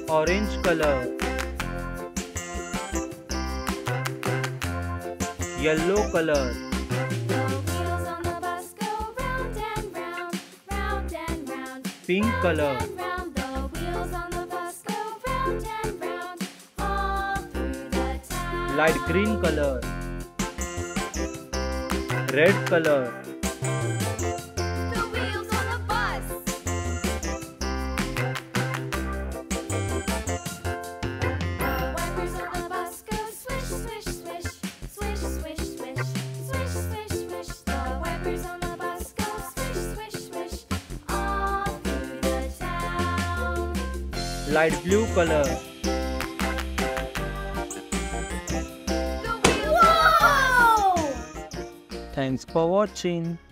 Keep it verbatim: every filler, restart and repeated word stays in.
orange color, yellow color, The wheels on the bus go round and round, round and round, pink color, and round. The wheels on the bus go round and round, all through the town. light green color, red color, The wheels on the bus. The wipers on the bus go swish, swish, swish, swish, swish, swish, swish, swish, swish. The wipers on the bus go swish, swish, swish, all through the town. light blue color. The wheels on the bus. Thanks for watching.